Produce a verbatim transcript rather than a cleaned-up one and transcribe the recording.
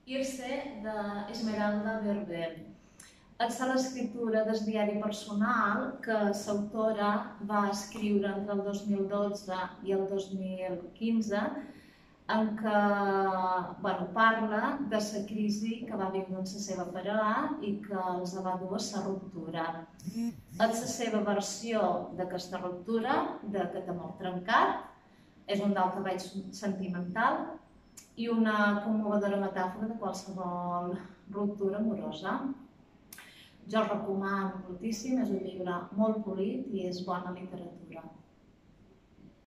Irse d'Esmeralda Berber. És l'escriptura del diari personal que l'autora va escriure entre el dos mil dotze i el dos mil quinze, en què bueno, parla de la crisi que va viure amb la seva parella i que els va dur a la ruptura. És la seva versió d'aquesta ruptura, d'aquest amor trencat, és un daltabaix sentimental i una commovedora metàfora de qualsevol ruptura amorosa. Jo el recomano moltíssim, és un llibre molt polit i és bona literatura.